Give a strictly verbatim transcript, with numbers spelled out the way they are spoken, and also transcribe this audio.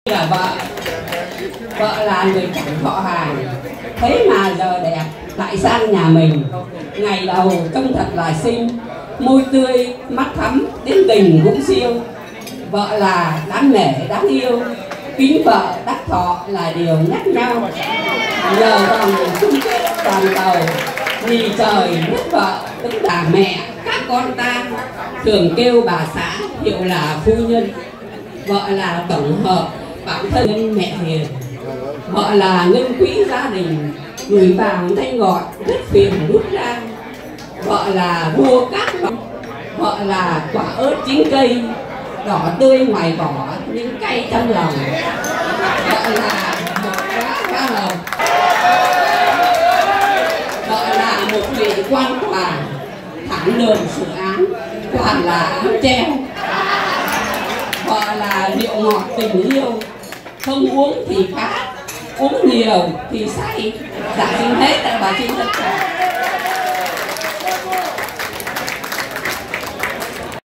Là vợ, vợ là người chẳng họ hàng, thế mà giờ đẹp lại sang nhà mình. Ngày đầu trông thật là xinh, môi tươi, mắt thắm, đến tình cũng siêu. Vợ là đáng nể, đáng yêu, kính vợ đắc thọ là điều nhắc nhau. Nhờ vòng chung kết toàn cầu, vì trời nước vợ tức là mẹ các con ta, thường kêu bà xã hiệu là phu nhân. Vợ là tổng hợp bản thân mẹ hiền, vợ là ngân quỹ gia đình, gửi vàng thanh ngọt rất phiền rút ra. Vợ là vua cát, vợ là quả ớt chín cây, đỏ tươi ngoài vỏ nhưng cay trong lòng. Vợ là một quả hoa hồng, vợ là một vị quan tòa, thẳng đường xử án, toàn là áo treo. Vợ là rượu ngọt tình yêu, không uống thì khát, uống nhiều thì say. Dạ xin hết, bà xin tất cả.